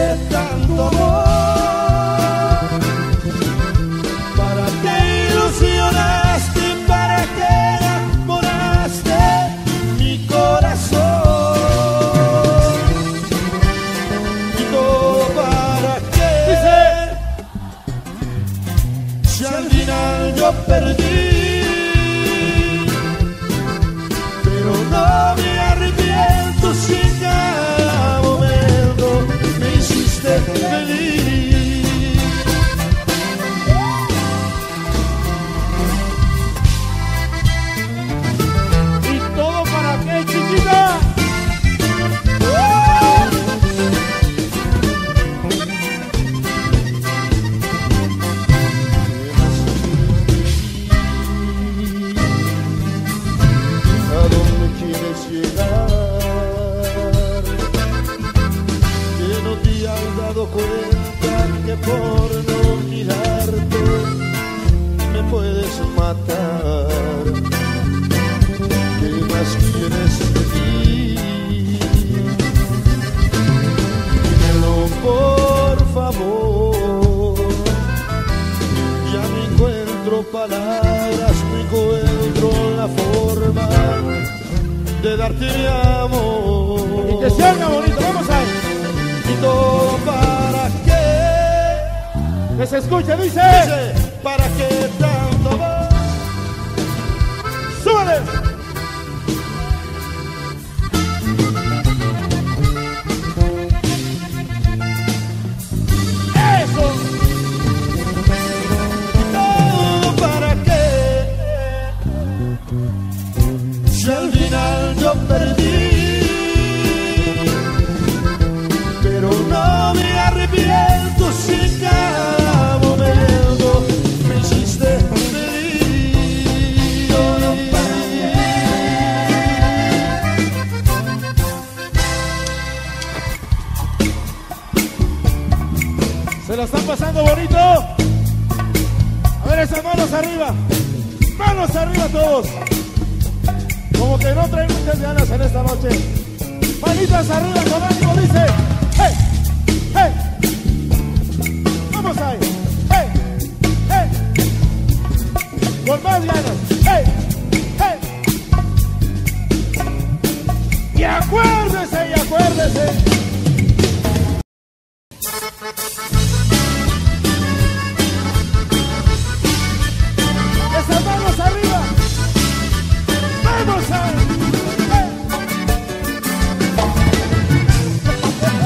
qué tanto amor? ¿Para qué ilusionaste? ¿Para qué enamoraste mi corazón? ¿Y todo para qué? Si al final yo perdí, pero no me arrepiento si en cada momento me hiciste feliz. ¿Y todo para qué, chiquita? ¿A dónde quieres llegar? Que no te has dado cuenta que por no mirarte me puedes matar. ¿Qué más quieres de mí? Dímelo por favor. Ya no encuentro palabras, no encuentro la forma de darte mi amor. Y que se haga bonito, vamos ahí. ¿Y todo para qué? Que se escuche, dice. Dice, ¿para qué tanto amor? ¡Súbele! ¡Eso! ¿Todo para qué? Si al final yo perdí, pero no me arrepiento si en cada momento me hiciste feliz. Todo para ¿Se la están pasando bonito? A ver esas manos arriba. Manos arriba todos. Como que no traen muchas ganas en esta noche. Manitas arriba con ánimo, dice. ¡Hey! ¡Hey! Vamos ahí. ¡Hey! ¡Hey! Con más ganas. ¡Hey! ¡Hey! Y acuérdese, y acuérdese. Esas manos arriba. Vamos a ver.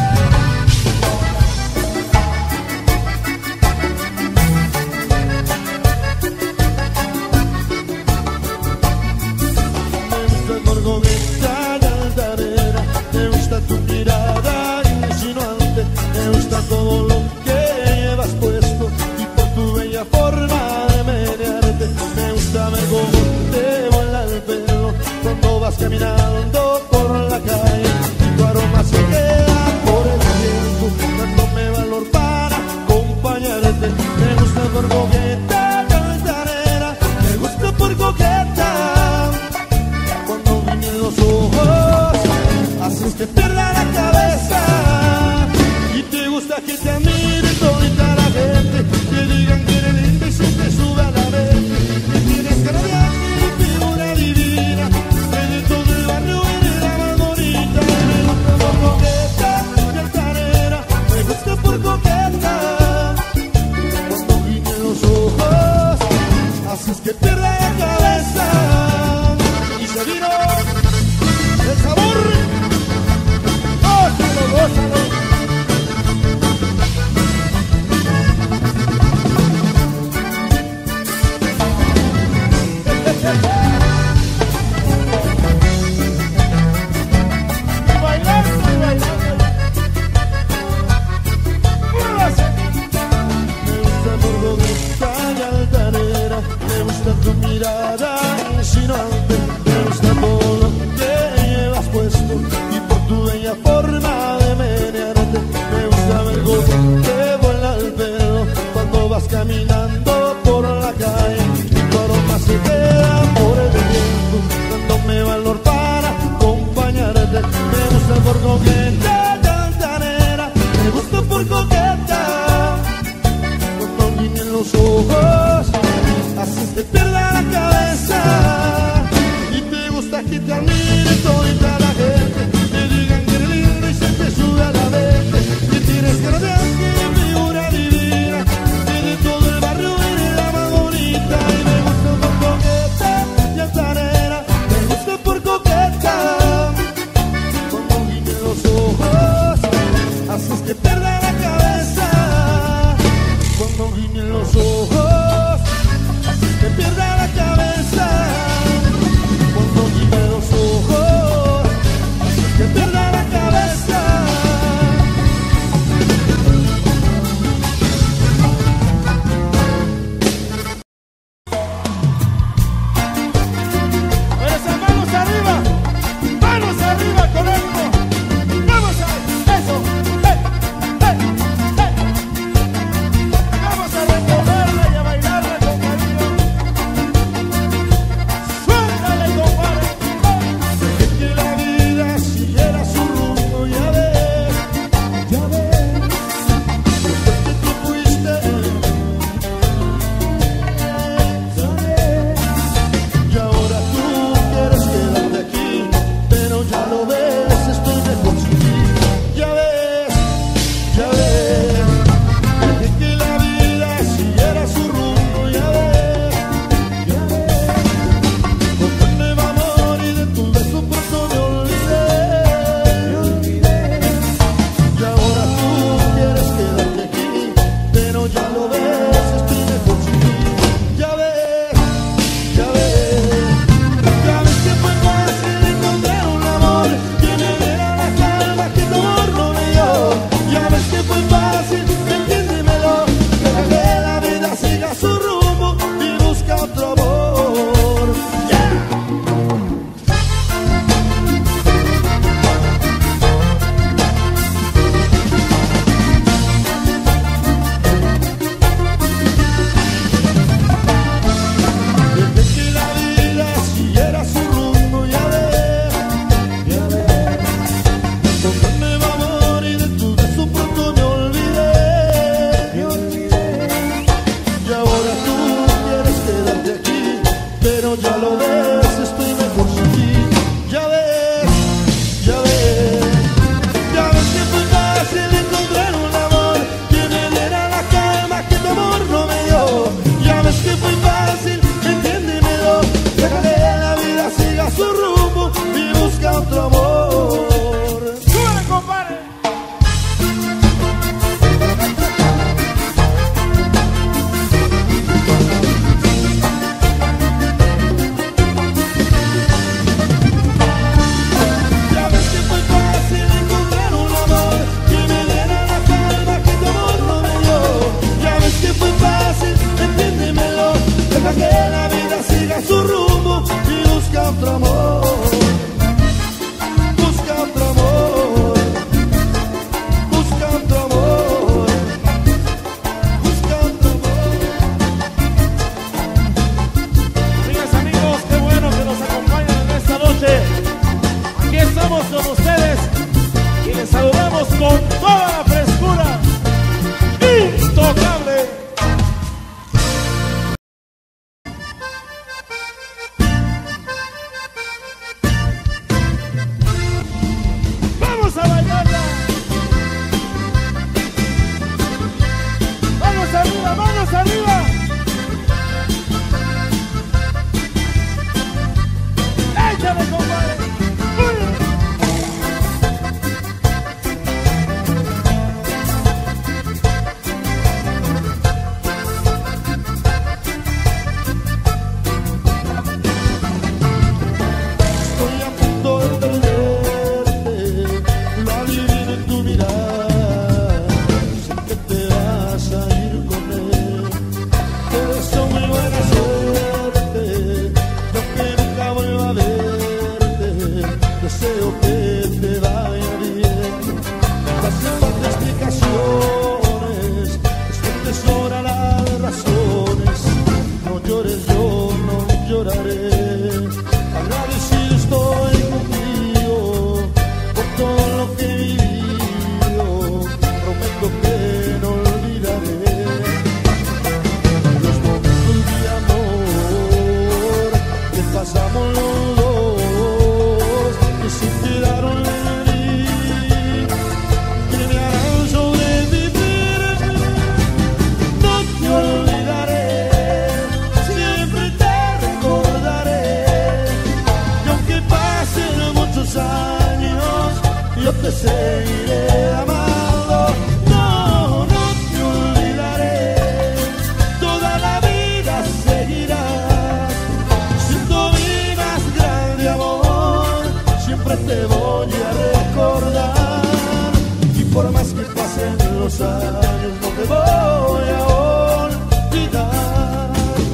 los años no te voy a olvidar.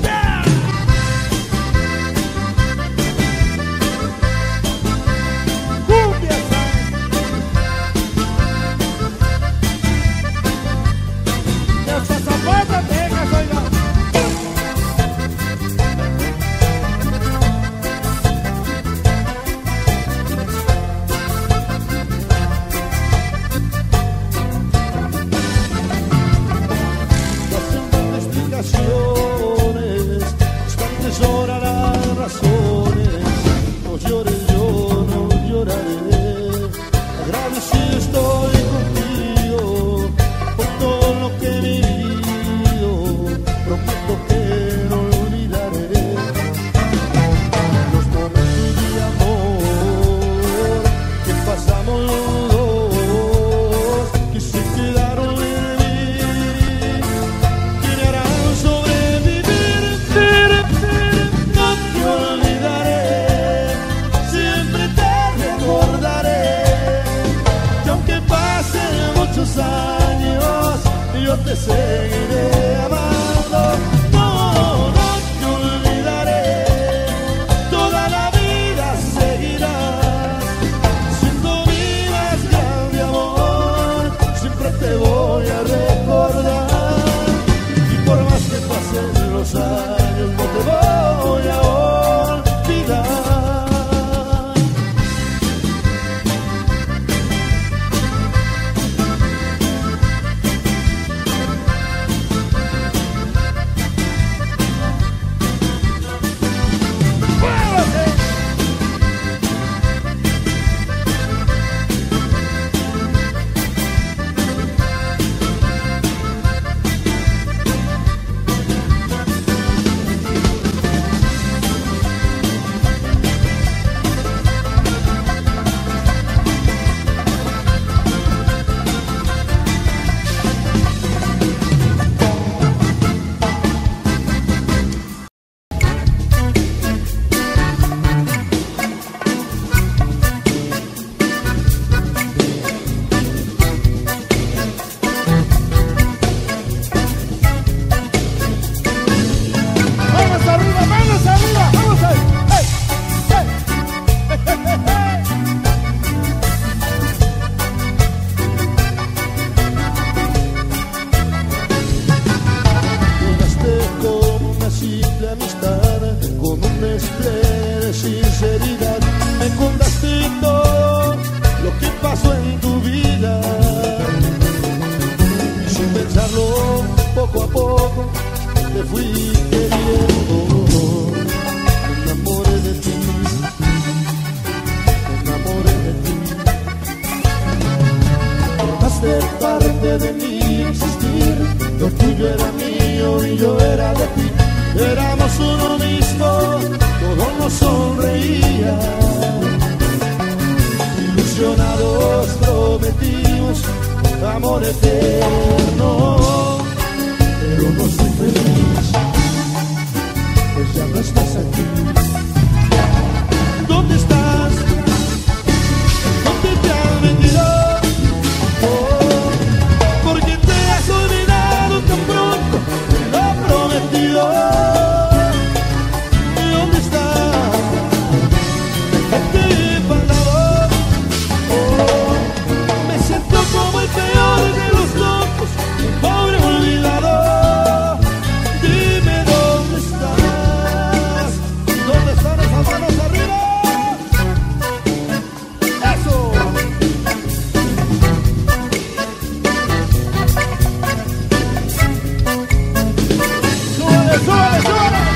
Cumbia, y hasta Zapata, Texas, oiga. Llorarán razones, no llores, yo no lloraré. Agradecido estoy contigo por todo lo que he vivido. Prometo que no olvidaré los momentos de amor que pasamos los dos, que se quedaron en mí, que me harán sobrevivir. Años yo te seguiré amando, no, no te olvidaré, toda la vida seguirás siendo mi más grande amor, siempre te voy a recordar, y por más que pasen los años no te voy a olvidar. Sinceridad, me contaste todo lo que pasó en tu vida, y sin pensarlo, poco a poco te fui queriendo. Me enamoré de ti, me enamoré de ti. Formaste parte de mi existir, lo tuyo era mío y yo era de ti. Éramos uno mismo, todo nos sonreía. Ilusionados prometimos amor eterno, pero no soy feliz, pues ya no estás aquí. ¿Dónde estás? ¿Dónde te has metido? Oh, porque te has olvidado tan pronto de lo prometido. Como el peor de los locos, un pobre olvidado. Dime dónde estás, dónde están esas manos arriba. Eso. Súbale, súbale, súbale.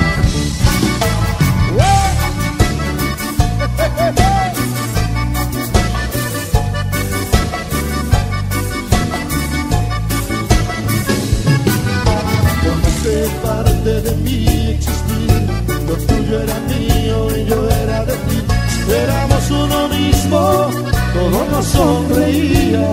Parte de mi existir, lo tuyo era mío y yo era de ti. Éramos uno mismo, todo nos sonreía.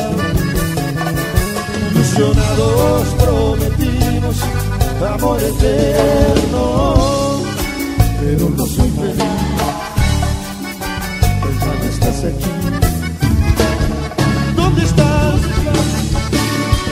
Ilusionados prometimos amor eterno, pero no soy feliz, pues ya no estás aquí. ¿Dónde estás?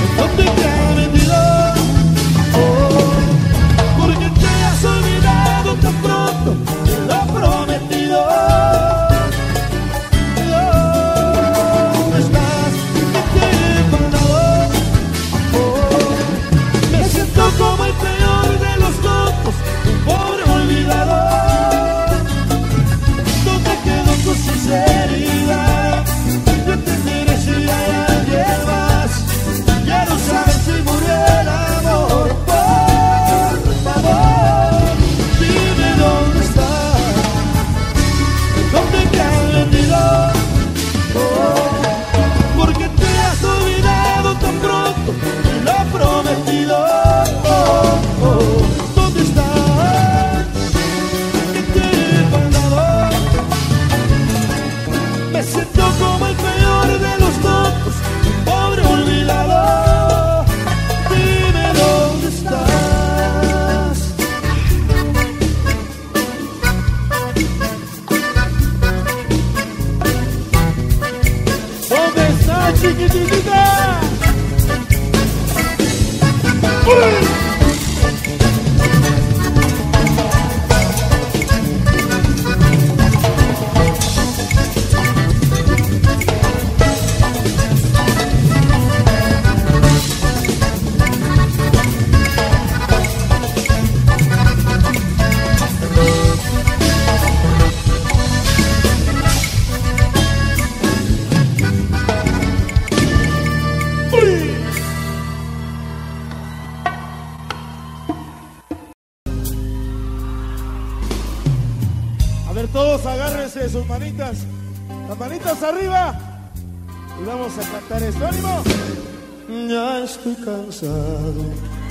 Todos agárrense de sus manitas, las manitas arriba, y vamos a cantar esto. ¡Ánimo! Ya estoy cansado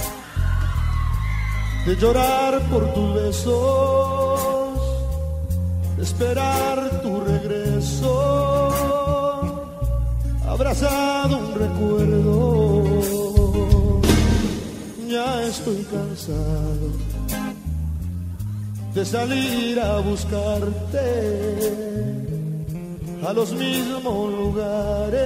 de llorar por tus besos, de esperar tu regreso, abrazado un recuerdo. Ya estoy cansado de salir a buscarte a los mismos lugares,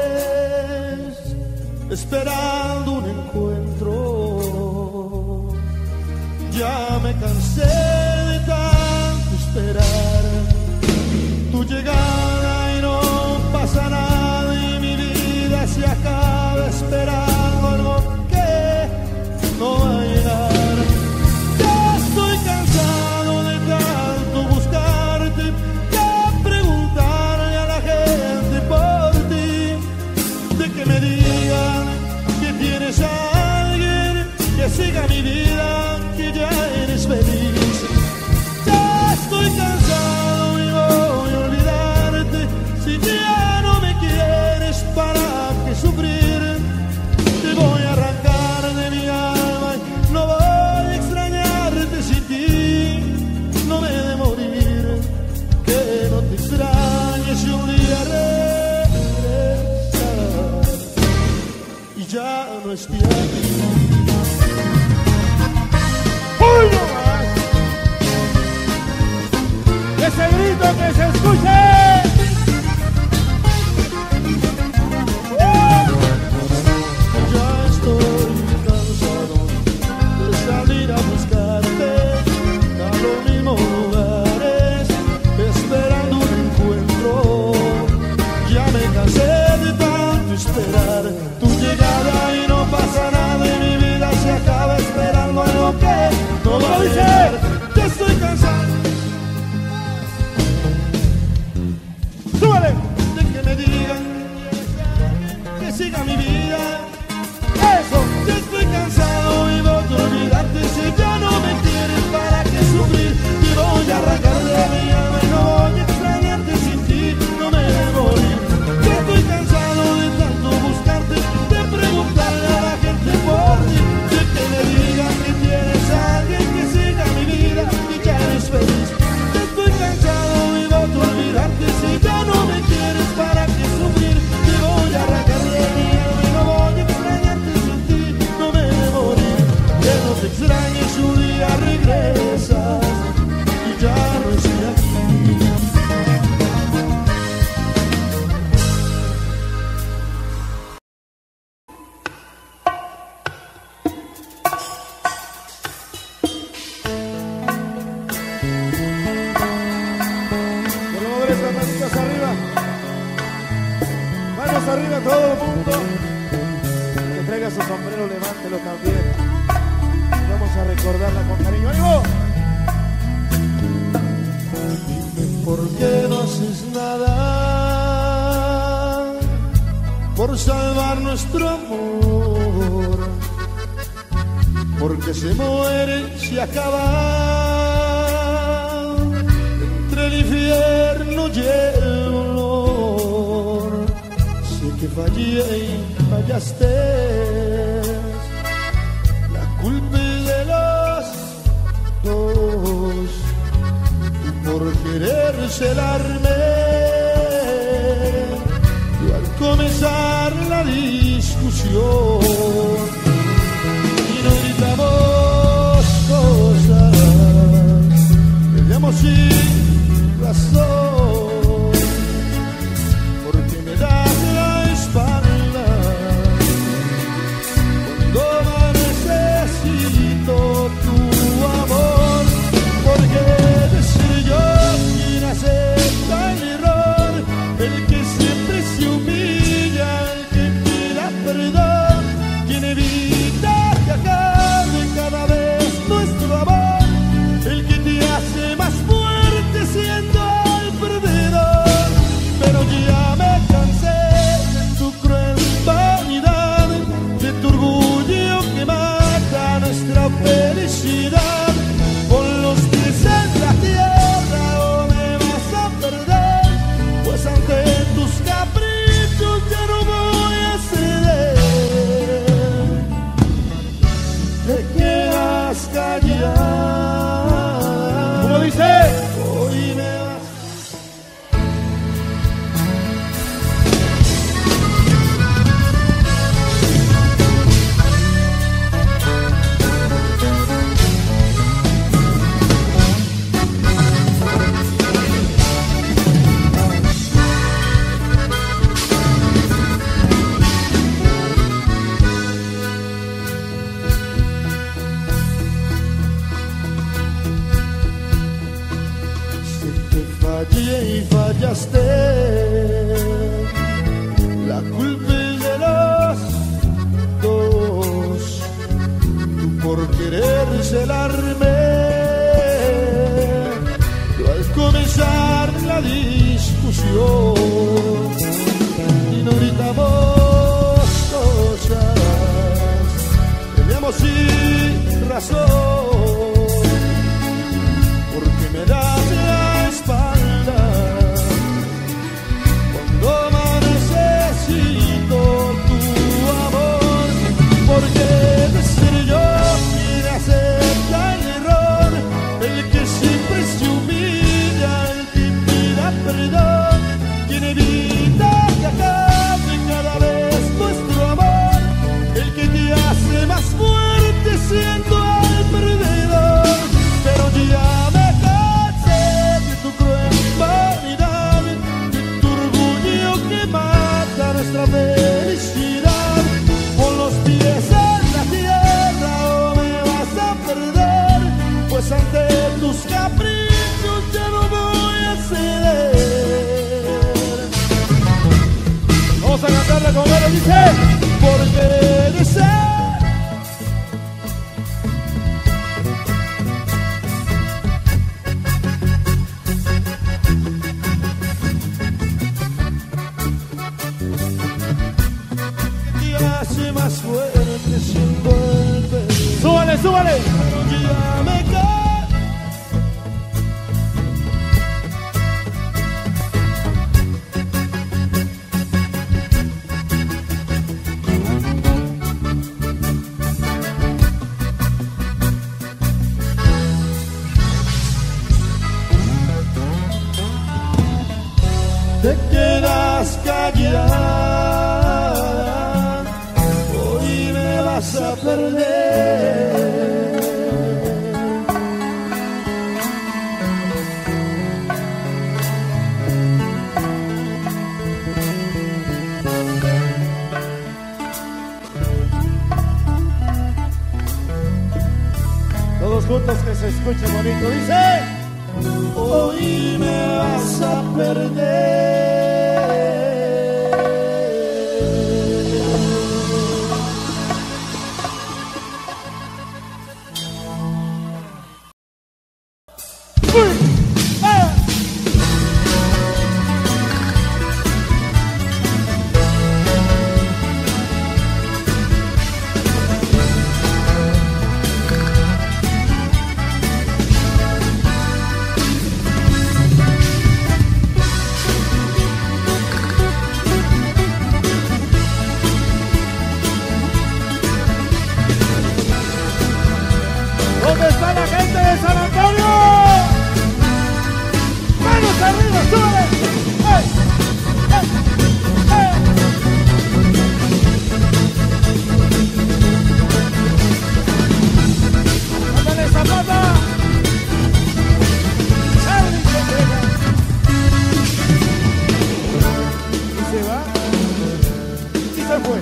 esperando un encuentro. Ya me cansé de tanto esperar tu llegada y no pasa nada y mi vida se acaba esperando algo que no va a llegar. Ya estoy cansado de tanto buscarte, de preguntarle a la gente por ti, de que me digan que tienes a alguien que siga mi vida, que ya eres feliz. Ya estoy cansado y voy a olvidarte. Si ya no me quieres, ¿para qué sufrir? Te voy a arrancar de mi alma y no voy a extrañarte sin ti. No me he de morir, que no te extrañes y un día regresar y ya no estoy aquí. ¡Ese grito que se escuche! Ya estoy cansado de salir a buscarte a los mismos lugares, esperando un encuentro. Ya me cansé de tanto esperar tu llegada y no pasa nada y mi vida se acaba esperando algo que no va a llegar. Ya estoy cansado. ¡Súbale! De que me digan que siga mi vida. ¡Eso! Ya estoy cansado y voy a olvidarte. Si ya no me quieres, ¿para qué sufrir? Te voy a arrancar de mi alma y no voy a extrañarte sin ti. No me voy a morir. Ya estoy cansado de tanto buscarte, de preguntarle a la gente por ti, de que me digan que tienes a alguien que siga mi vida y ya eres feliz. Ya estoy cansado y voy a olvidarte. Si ya no me quieres, ¿para qué sufrir? Te voy a arrancar de mi alma y no voy a extrañarte sin ti. No me voy a morir, que no te extrañes, un día regresas y ya no estoy aquí. Ponemos esas manitas arriba. Manos arriba todo el mundo. Que traiga su sombrero, levántelo también. Vamos a recordarla con cariño. ¡Ánimo! Dime por qué no haces nada por salvar nuestro amor, porque se muere, se acaba entre el infierno y el dolor. Sé que fallé y fallaste, la culpa es de los dos. Tú por querer celarme, yo al comenzar la discusión y no gritamos cosas, peleamos sin razón, porque me das la espalda cuando más necesito tu amor, porque eres yo quien acepta el error, el que siempre se humilla, el que pida perdón. fallaste. La culpa es de los dos, tú por querer celarme. Yo al comenzar la discusión y no gritamos cosas, peleamos sin razón, porque me das la espalda cuando más necesito tu amor. Porque de ser yo quien acepta el error, el que siempre se humilla, el que pida perdón, quien evita que acabe cada vez nuestro amor, el que te hace más fuerte siendo el perdedor. Pero ya me cansé de tu cruel vanidad, de tu orgullo que mata nuestra felicidad. Con los pies en la tierra o me vas a perder, pues ante tus caprichos ya no voy a ceder. Vamos a cantarla con él, dice. Porque de ser hace más fuerte siendo el perdedor. Súbale, súbale. Pero ya me cae. Te quedas callada, hoy me vas a perder. Todos juntos que se escuche bonito, dice. Hoy me vas a perder. ¿Dónde está la gente de San Antonio? ¡Manos arriba, súbele! ¡Ey! ¡Ey! ¡Ey! ¡Ándale, Zapata! ¡Charlie, que llega! Y se va. Y se fue.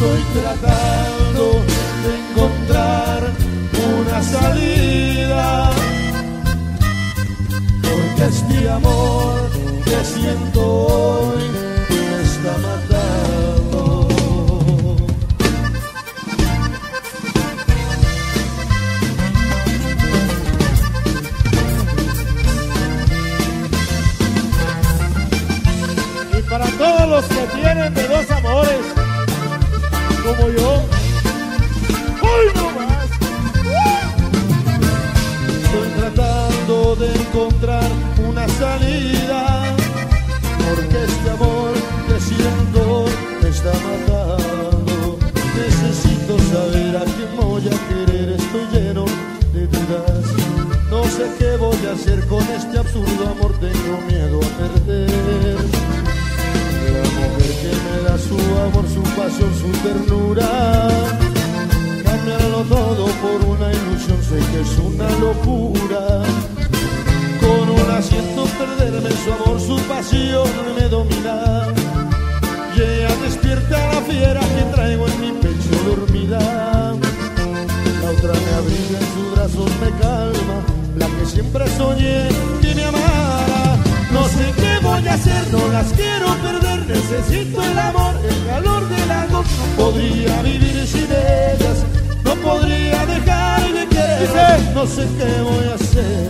Estoy tratando de encontrar una salida, porque este amor que siento hoy me está matando. Y para todos los que tienen de dos amores, como yo, ¡uy, no más! Estoy tratando de encontrar una salida, porque este amor que siento me está matando. Necesito saber a quién voy a querer, estoy lleno de dudas. No sé qué voy a hacer con este absurdo amor, tengo miedo a perder. La mujer que me da su amor, su pasión, su ternura, cambiarlo todo por una ilusión, sé que es una locura. Con una siento perderme, su amor, su pasión me domina, y ella despierta la fiera que traigo en mi pecho dormida. La otra me abriga en sus brazos, me calma, la que siempre soñé que me amara. No sé qué voy a hacer, no las quiero perder, necesito el amor, el calor de las dos. No podría vivir sin ellas, no podría dejar de querer, no sé qué voy a hacer.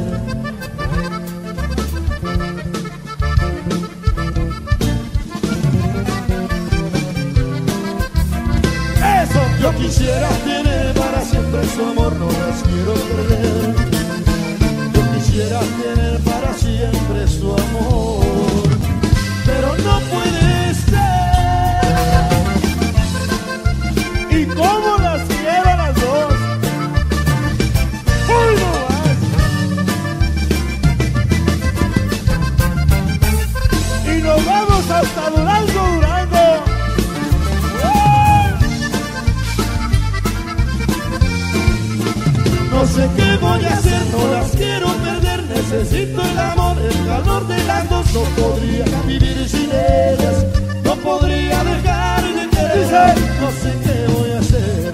Eso, yo quisiera tener para siempre su amor, no las quiero perder. Yo quisiera tener para siempre su amor, pero no puede ser. ¿Y cómo las quiero a las dos? ¡Uy, no más! Y nos vamos hasta Durango, Durango. No sé qué voy a hacer, no las quiero perder, necesito el amor, el calor de las dos. No podría vivir sin ellas, no podría dejar de querer, no sé qué voy a hacer.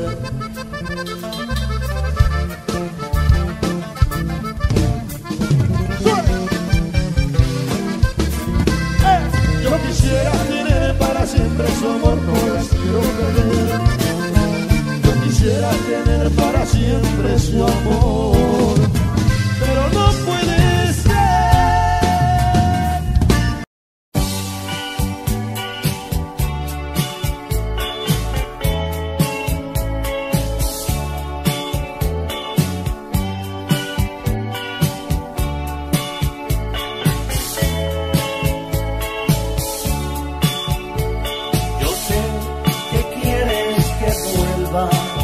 Yo quisiera tener para siempre su amor, no las quiero perder. Quisiera tener para siempre su amor, pero no puede ser. Yo sé que quieres que vuelva.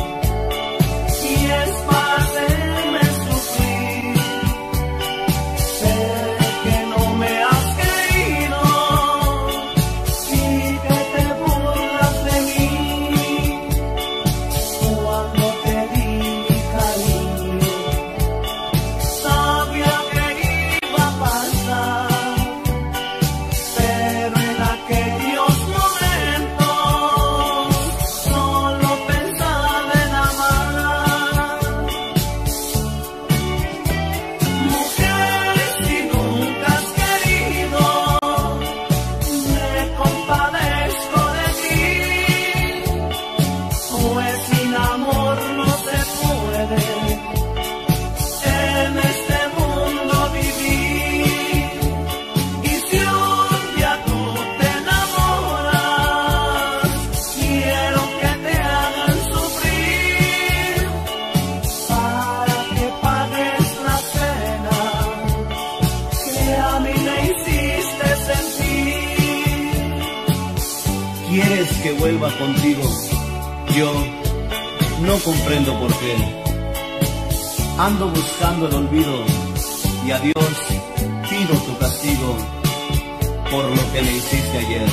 quieres que vuelva contigo. Yo no comprendo por qué. Ando buscando el olvido y a Dios pido tu castigo por lo que me hiciste ayer.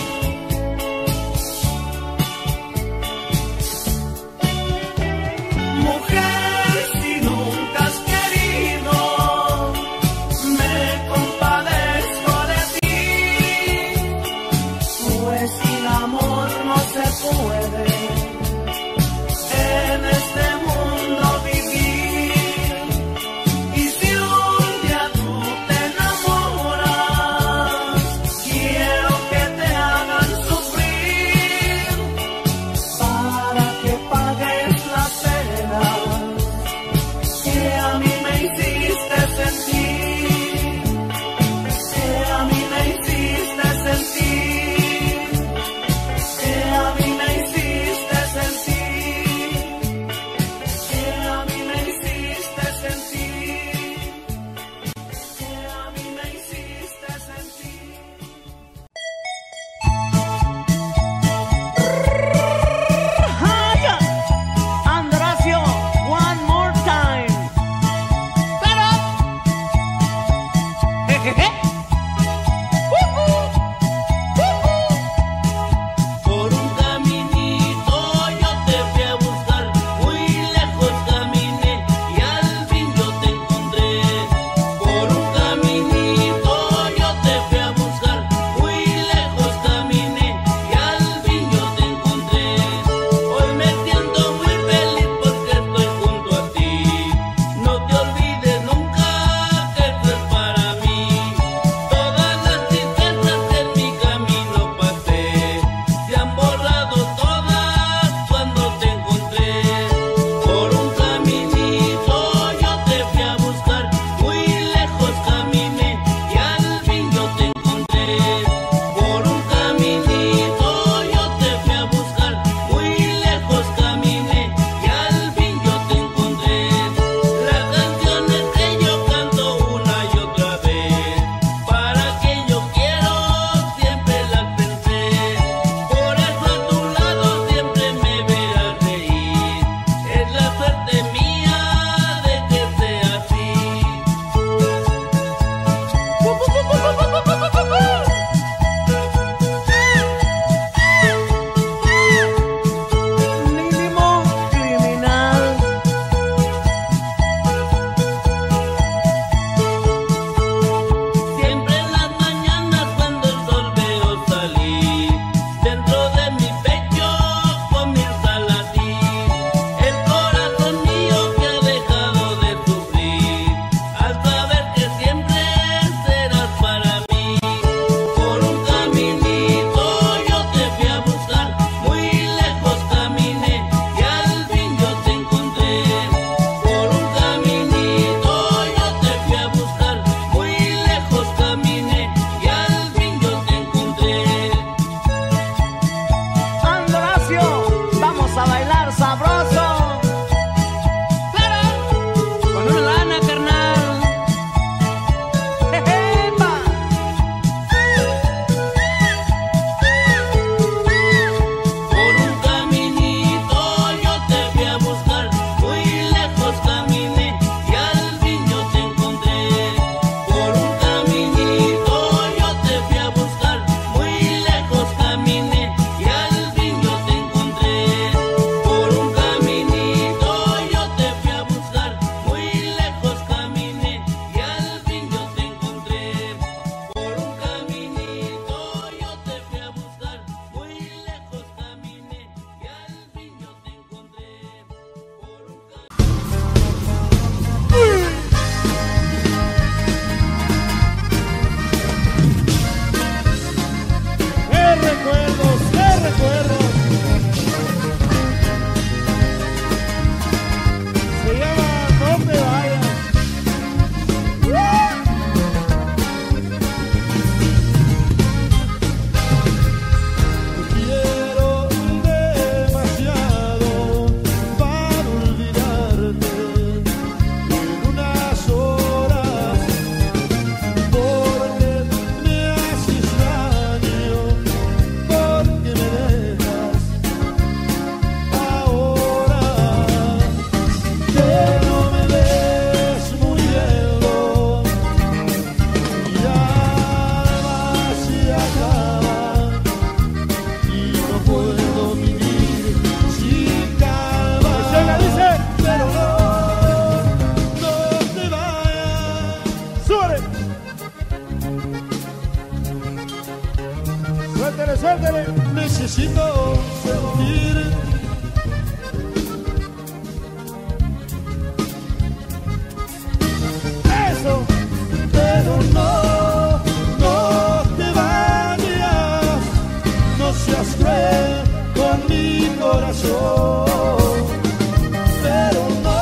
corazón. Pero no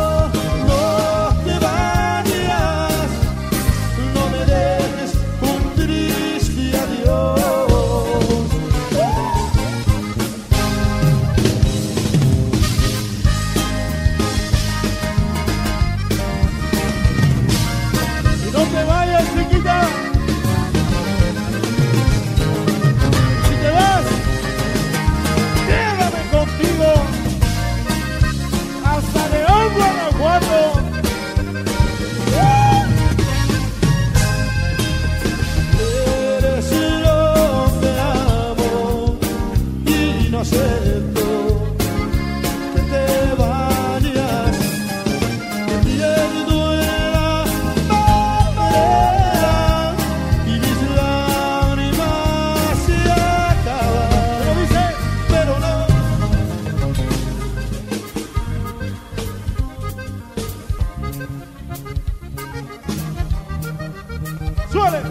te vayas, no me dejes un triste adiós. Y no te vayas, chiquita. Si te vas, llévame contigo hasta León, Guanajuato. Eres lo que amo y no acepto que te vayas. Me pierdo en la barrera y mis lágrimas se acaban. Lo dice. Pero no. Suele.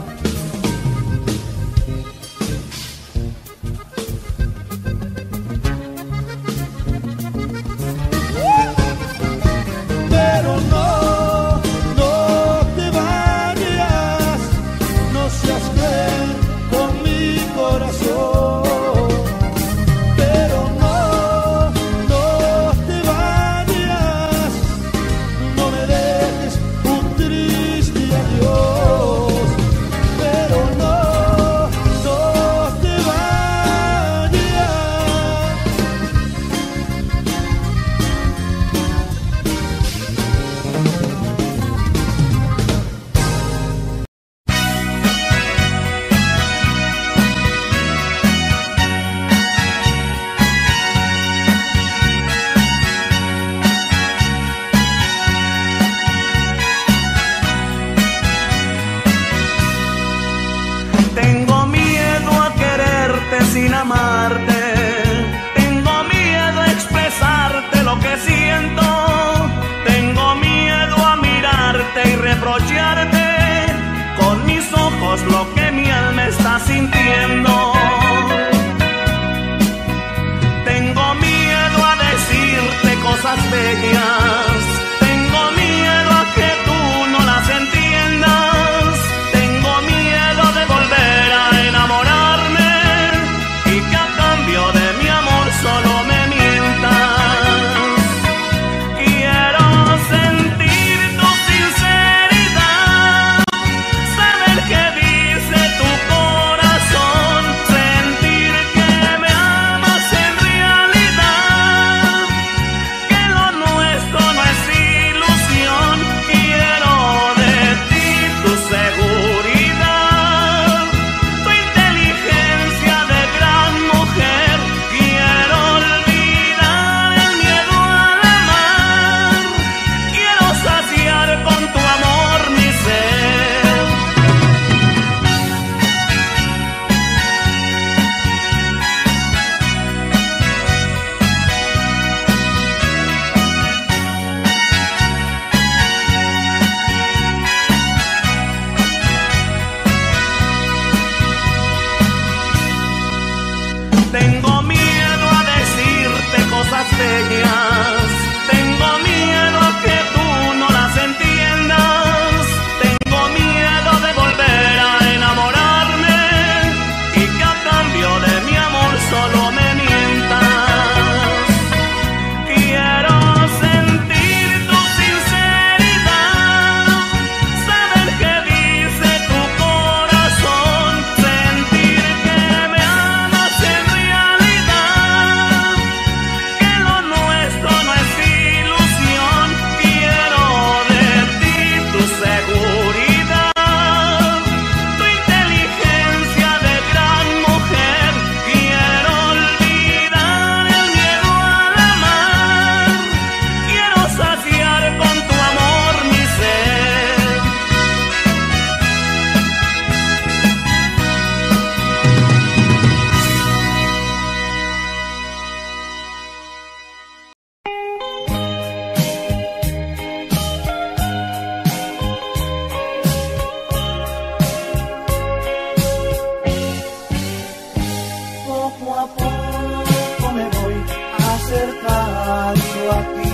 acercando a ti.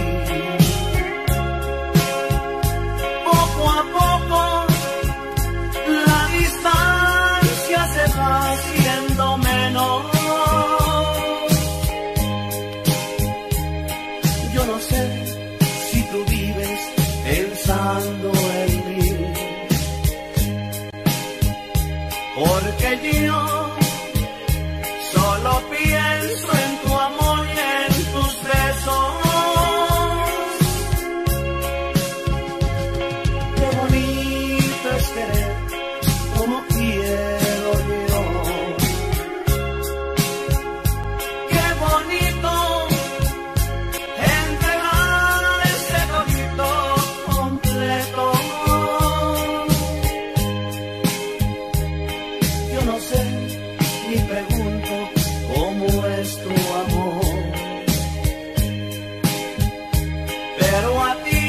Poco a poco la distancia se va haciendo menos. Yo no sé si tú vives pensando en mí, porque yo solo pienso en tu amor y en tus besos. Qué bonito es querer como quiero yo. Qué bonito entregar ese todito completo. Yo no sé ni pregunto cómo es tu amor, pero a ti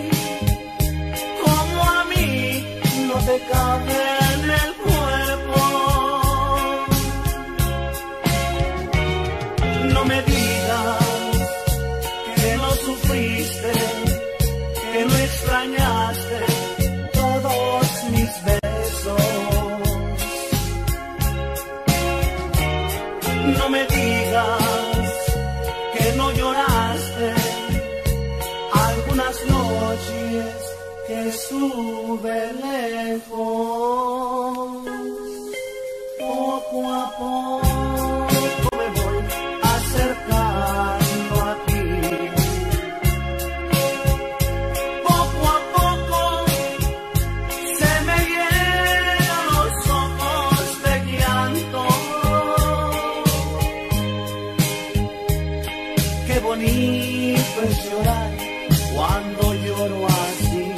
como a mí no te cabe en el cuerpo. No me digas que no sufriste, que no extrañaste todos mis besos. No me digas que no lloraste algunas noches que estuve lejos. Poco a poco me voy acercando a ti. Poco a poco se me llenan los ojos de llanto. Qué bonito es llorar cuando lloro así,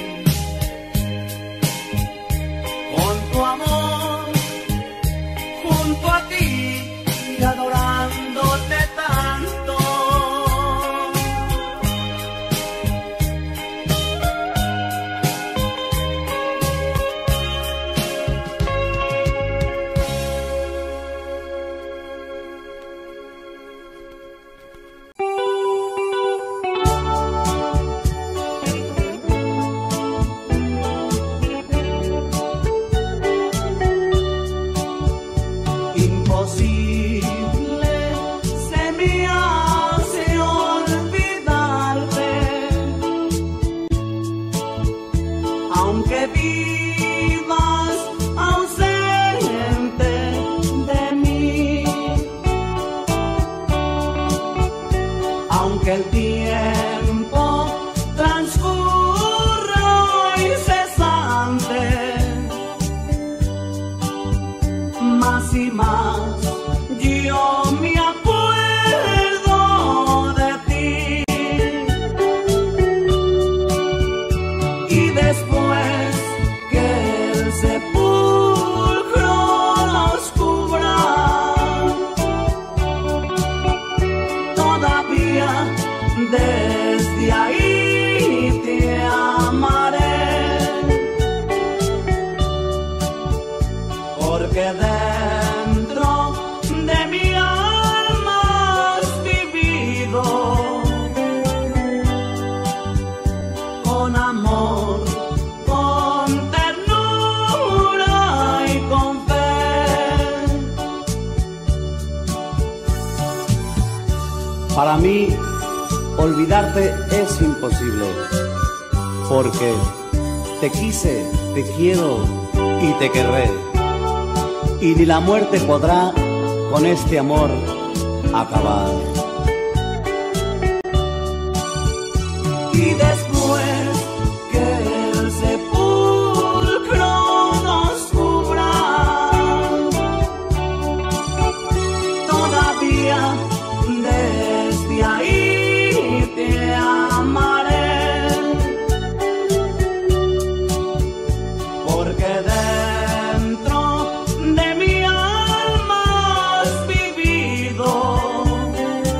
con tu amor junto a ti y adorándote tanto. Imposible se me hace olvidarte, aunque vivas ausente de mí, aunque el tiempo transcurra incesante, más y más yo me acuerdo de ti. Y después que el sepulcro nos cubra, todavía desde ahí te amaré, porque dentro de mi alma has vivido con amor, con ternura y con fe. Para mí, olvidarte es imposible, porque te quise, te quiero y te querré. Y ni la muerte podrá con este amor acabar. Y después que el sepulcro nos cubra, todavía desde ahí te amaré, porque dentro de mi alma has vivido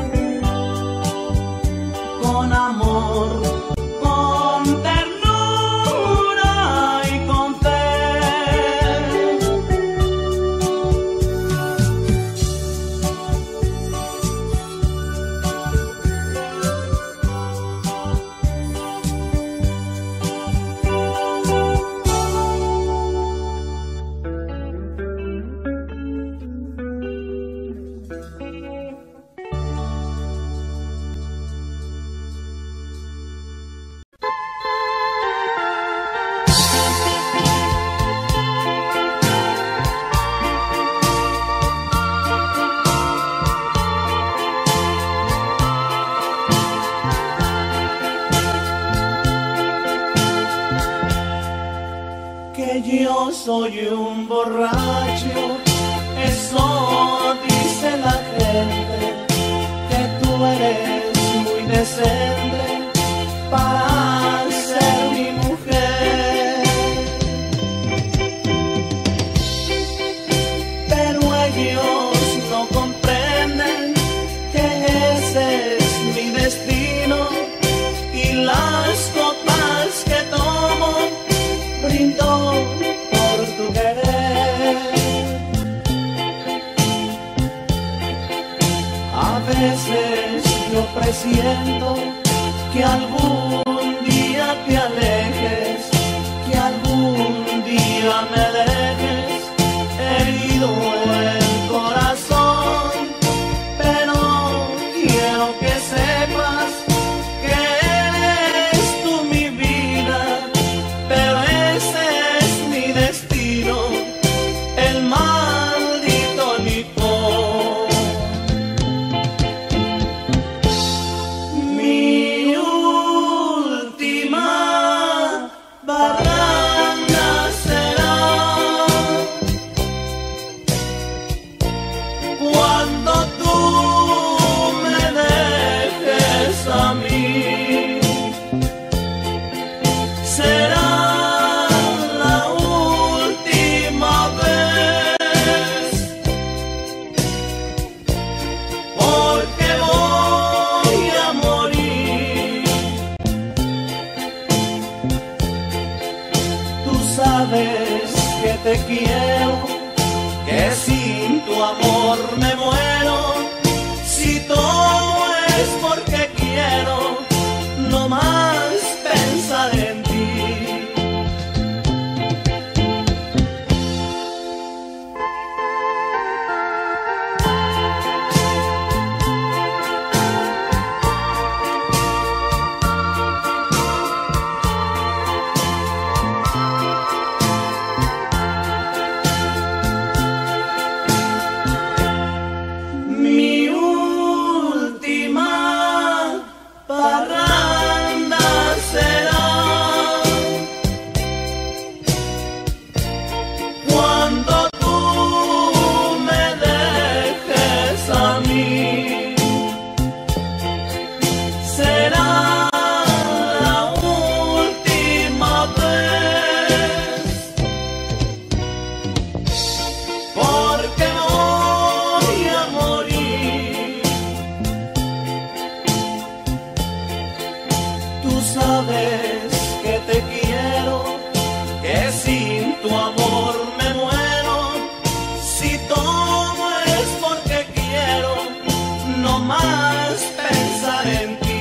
soy un borracho, eso dice la gente, que tú eres muy decente para ser mi mujer. Pero ellos no comprenden que ese es mi destino y las copas que tomo brindo por tu querer. A veces yo presiento que algún día te alejes, que algún día me dejes herido el corazón, pero quiero que sepas que eres tú mi vida, pero ese es mi destino, el maldito licor. Mi última barranda será cuando tú me dejes a mí. Será la última vez, porque voy a morir. Tú sabes que te quiero, que sin tu amor me muero. Si todo es porque quiero, no más pensar en ti. Mi última parranda será cuando tú me dejes a mí. Será la última vez, porque voy a morir. Tú sabes que te quiero, que sin tu amor me muero. Si todo es porque quiero, no más pensar en ti.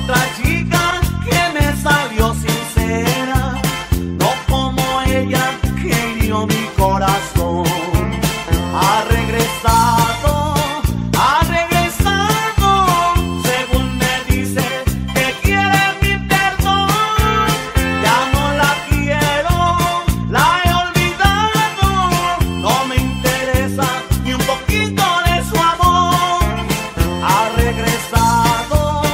otra chica que me salió sincera, no como ella que hirió mi corazón. Ha regresado, según me dice que quiere mi perdón. Ya no la quiero, la he olvidado, no me interesa ni un poquito de su amor. Ha regresado,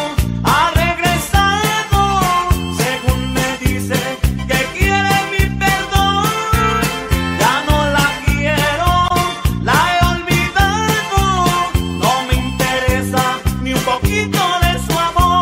según me dice que quiere mi perdón. Ya no la quiero, la he olvidado, no me interesa ni un poquito de su amor.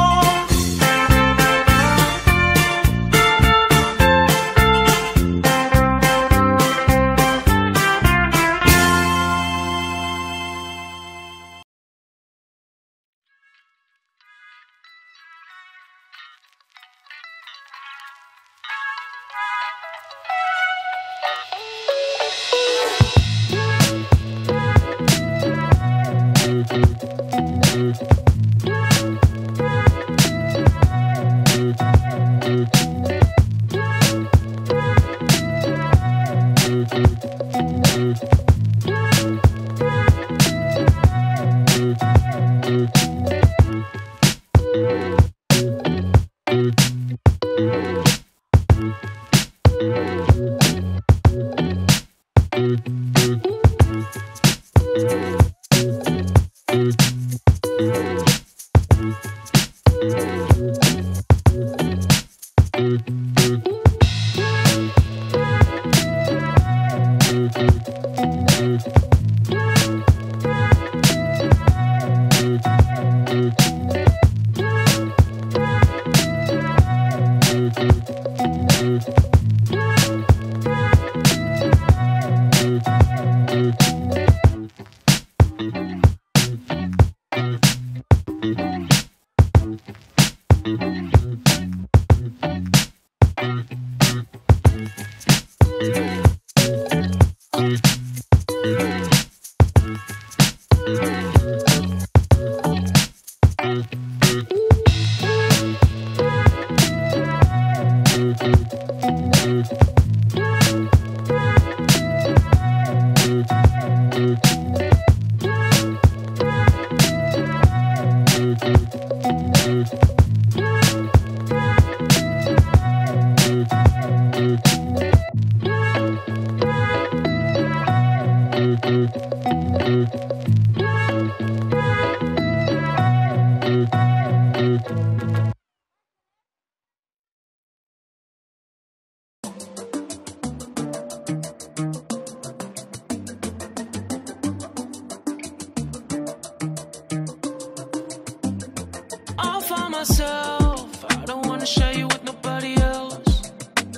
All for myself, I don't wanna share you with nobody else.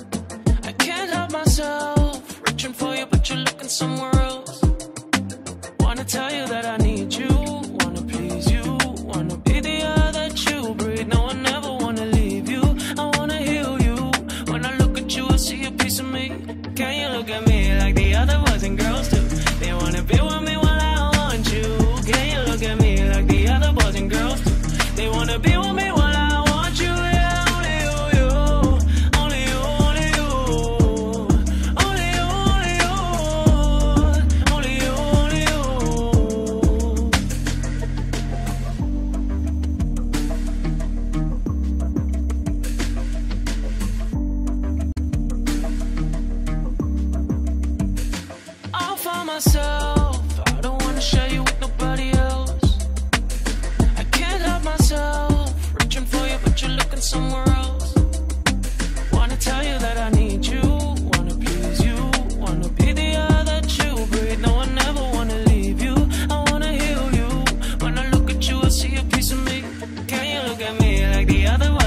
I can't help myself, reaching for you but you're looking somewhere else. Wanna tell you that I need you, wanna please you, wanna be the air that you breathe. No, I never wanna leave you, I wanna heal you. When I look at you, I see a piece of me. Can you look at me like the other boys and girls do? They wanna be with me while I want you. Can you look at me like the other boys and girls do? They wanna be with me while I want you. Yeah, only you, you. Only you, only you. Only you, only you. Only you, only you. All for myself, I don't wanna share you with nobody else. I can't help myself, reaching for you but you're looking somewhere else. Wanna tell you that I need you, wanna please you, wanna be the air that you breathe. No, I never wanna leave you, I wanna heal you. When I look at you, I see a piece of me. Can you look at me like the other one?